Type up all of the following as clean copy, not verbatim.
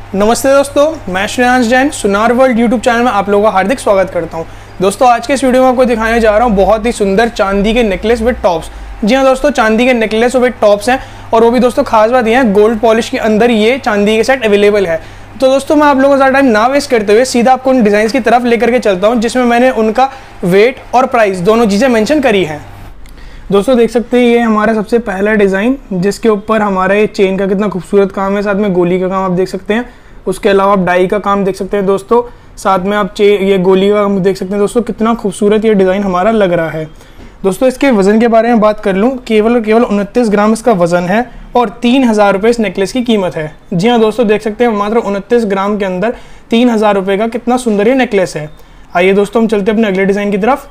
नमस्ते दोस्तों, मैं श्रेयांश जैन सुनार वर्ल्ड यूट्यूब चैनल में आप लोगों का हार्दिक स्वागत करता हूं। दोस्तों आज के इस वीडियो में आपको दिखाने जा रहा हूं बहुत ही सुंदर चांदी के नेकलेस विद टॉप्स। जी हाँ दोस्तों, चांदी के नेकलेस विद टॉप्स हैं और वो भी दोस्तों खास बात यह है गोल्ड पॉलिश के अंदर ये चांदी के सेट अवेलेबल है। तो दोस्तों मैं आप लोगों का ज़्यादा टाइम ना वेस्ट करते हुए सीधा आपको उन डिज़ाइन की तरफ लेकर के चलता हूँ जिसमें मैंने उनका वेट और प्राइस दोनों चीज़ें मेंशन करी हैं। दोस्तों देख सकते हैं ये हमारा सबसे पहला डिज़ाइन जिसके ऊपर हमारा ये चेन का कितना खूबसूरत काम है, साथ में गोली का काम आप देख सकते हैं। उसके अलावा आप डाई का काम देख सकते हैं दोस्तों, साथ में आप ये गोली का काम देख सकते हैं दोस्तों। कितना खूबसूरत ये डिज़ाइन हमारा लग रहा है। दोस्तों इसके वज़न के बारे में बात कर लूँ, केवल 29 ग्राम इसका वज़न है और 3000 रुपये इस नेकलेस की कीमत है। जी हाँ दोस्तों देख सकते हैं मात्र 29 ग्राम के अंदर 3000 रुपये का कितना सुंदर ये नेकलेस है। आइए दोस्तों हम चलते हैं अपने अगले डिज़ाइन की तरफ।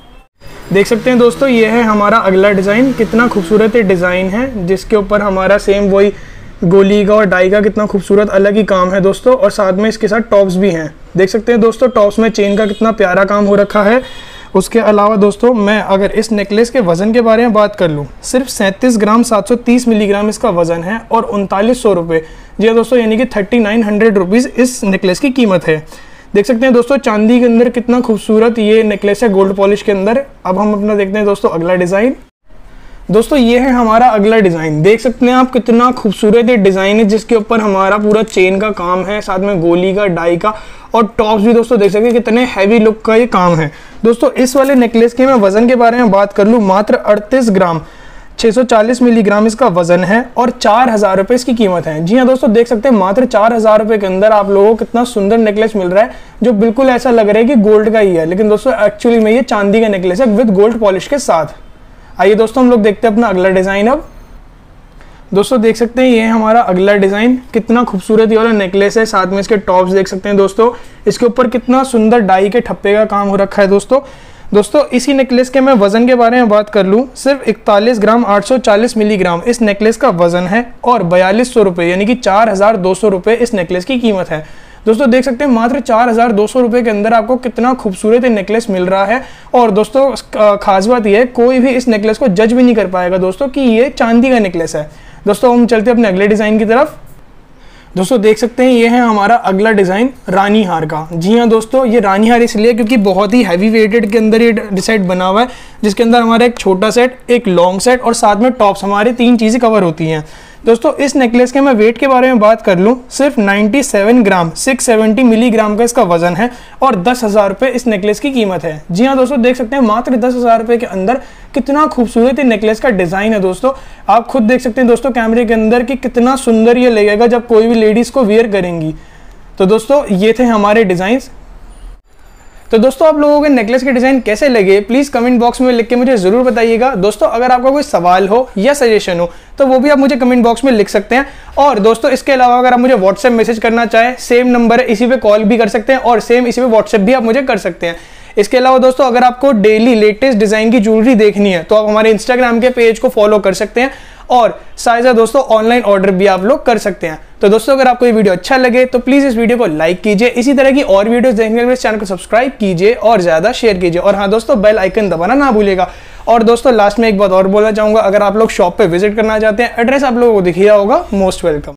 देख सकते हैं दोस्तों ये है हमारा अगला डिज़ाइन। कितना खूबसूरत ये डिज़ाइन है जिसके ऊपर हमारा सेम वही गोली का और डाई का कितना खूबसूरत अलग ही काम है दोस्तों, और साथ में इसके साथ टॉप्स भी हैं। देख सकते हैं दोस्तों टॉप्स में चेन का कितना प्यारा काम हो रखा है। उसके अलावा दोस्तों मैं अगर इस नेकलेस के वज़न के बारे में बात कर लूँ, सिर्फ 37 ग्राम 730 मिलीग्राम इसका वज़न है और 3900 रुपये। जी हाँ दोस्तों, यानी कि 3900 रुपीज़ इस नेकलेस की कीमत है। देख सकते हैं दोस्तों चांदी के अंदर कितना खूबसूरत ये नेकलेस है गोल्ड पॉलिश के अंदर। अब हम अपना देखते हैं दोस्तों अगला डिज़ाइन। दोस्तों ये है हमारा अगला डिज़ाइन। देख सकते हैं आप कितना खूबसूरत ये डिज़ाइन है जिसके ऊपर हमारा पूरा चेन का काम है, साथ में गोली का, डाई का और टॉप्स भी दोस्तों देख सकते हैं कितने हैवी लुक का ये काम है। दोस्तों इस वाले नेकलेस के मैं वज़न के बारे में बात कर लूँ, मात्र 38 ग्राम 640 मिलीग्राम इसका वजन है और 4000 रुपये इसकी कीमत है। जी हाँ दोस्तों देख सकते हैं मात्र 4000 रुपये के अंदर आप लोगों को कितना सुंदर नेकलेस मिल रहा है जो बिल्कुल ऐसा लग रहा है कि गोल्ड का ही है, लेकिन दोस्तों एक्चुअली में ये चांदी का नेकलेस है विद गोल्ड पॉलिश के साथ। आइए दोस्तों हम लोग देखते हैं अपना अगला डिज़ाइन। अब दोस्तों देख सकते हैं ये है हमारा अगला डिज़ाइन। कितना खूबसूरत ये वाला नेकलेस है, साथ में इसके टॉप्स देख सकते हैं दोस्तों। इसके ऊपर कितना सुंदर डाई के ठप्पे का काम हो रखा है दोस्तों इसी नेकलेस के मैं वज़न के बारे में बात कर लूँ, सिर्फ 41 ग्राम 840 मिलीग्राम इस नेकलेस का वज़न है और 4200 रुपये यानी कि 4200 रुपये इस नेकलेस की कीमत है। दोस्तों देख सकते हैं मात्र 4200 रुपये के अंदर आपको कितना खूबसूरत नेकलेस मिल रहा है। और दोस्तों खास बात यह है कोई भी इस नेकलेस को जज भी नहीं कर पाएगा दोस्तों कि ये चांदी का नेकलेस है। दोस्तों हम चलते हैं अपने अगले डिज़ाइन की तरफ। दोस्तों देख सकते हैं ये है हमारा अगला डिज़ाइन रानी हार का। जी हाँ दोस्तों ये रानी हार इसलिए क्योंकि बहुत ही हैवी वेटेड के अंदर ये सेट बना हुआ है जिसके अंदर हमारा एक छोटा सेट, एक लॉन्ग सेट और साथ में टॉप्स हमारे 3 चीज़ें कवर होती हैं। दोस्तों इस नेकलेस के मैं वेट के बारे में बात कर लूँ, सिर्फ 97 ग्राम 670 मिलीग्राम का इसका वजन है और 10,000 रुपये इस नेकलेस की कीमत है। जी हाँ दोस्तों देख सकते हैं मात्र 10,000 रुपये के अंदर कितना खूबसूरत ये नेकलेस का डिज़ाइन है। दोस्तों आप खुद देख सकते हैं दोस्तों कैमरे के अंदर कि कितना सुंदर ये लगेगा जब कोई भी लेडीज़ को वेयर करेंगी। तो दोस्तों ये थे हमारे डिज़ाइंस। तो दोस्तों आप लोगों के नेकलेस के डिज़ाइन कैसे लगे प्लीज़ कमेंट बॉक्स में लिख के मुझे ज़रूर बताइएगा। दोस्तों अगर आपका कोई सवाल हो या सजेशन हो तो वो भी आप मुझे कमेंट बॉक्स में लिख सकते हैं। और दोस्तों इसके अलावा अगर आप मुझे व्हाट्सएप मैसेज करना चाहें, सेम नंबर है, इसी पे कॉल भी कर सकते हैं और सेम इसी पे व्हाट्सएप भी आप मुझे कर सकते हैं। इसके अलावा दोस्तों अगर आपको डेली लेटेस्ट डिज़ाइन की ज्वेलरी देखनी है तो आप हमारे इंस्टाग्राम के पेज को फॉलो कर सकते हैं और साथ ही दोस्तों ऑनलाइन ऑर्डर भी आप लोग कर सकते हैं। तो दोस्तों अगर आपको ये वीडियो अच्छा लगे तो प्लीज़ इस वीडियो को लाइक कीजिए। इसी तरह की और वीडियोस देखने के लिए इस चैनल को सब्सक्राइब कीजिए और ज़्यादा शेयर कीजिए। और हाँ दोस्तों बेल आइकन दबाना ना भूलिएगा। और दोस्तों लास्ट में एक बात और बोलना चाहूँगा, अगर आप लोग शॉप पे विजिट करना चाहते हैं, एड्रेस आप लोगों को दिख ही रहा होगा। Most welcome.